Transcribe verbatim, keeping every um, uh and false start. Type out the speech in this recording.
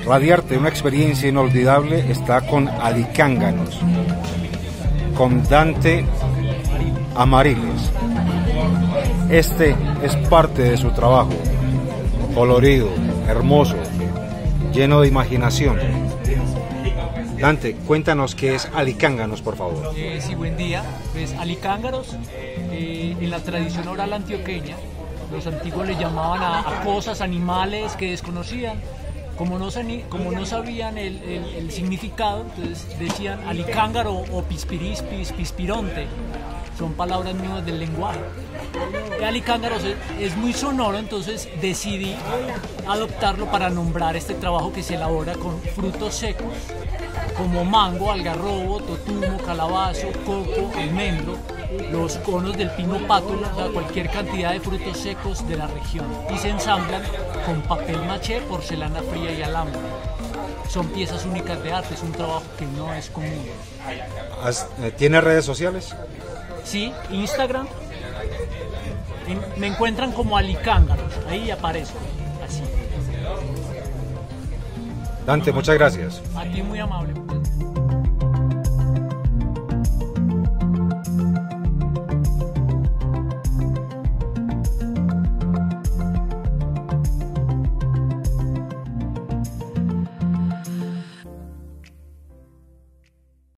radiarte una experiencia inolvidable está con Alicánganos, con Dante Amariles. Este es parte de su trabajo, colorido, hermoso, lleno de imaginación. Dante, cuéntanos qué es Alicánganos, por favor. Eh, sí, buen día. Pues Alicánganos, eh, en la tradición oral antioqueña, los antiguos le llamaban a, a cosas, animales que desconocían. Como no, como no sabían el, el, el significado, entonces decían alicángaro o pispirispis, pispironte. Son palabras nuevas del lenguaje. El alicángaro es, es muy sonoro, entonces decidí adoptarlo para nombrar este trabajo que se elabora con frutos secos como mango, algarrobo, totumo, calabazo, coco, almendro, los conos del pino pátulo, o sea, cualquier cantidad de frutos secos de la región, y se ensamblan con papel maché, porcelana fría y alambre. Son piezas únicas de arte, es un trabajo que no es común. ¿Tiene redes sociales? Sí, Instagram. En, me encuentran como Alicánganos, ahí aparezco, así. Dante, muchas gracias. A ti, muy amable.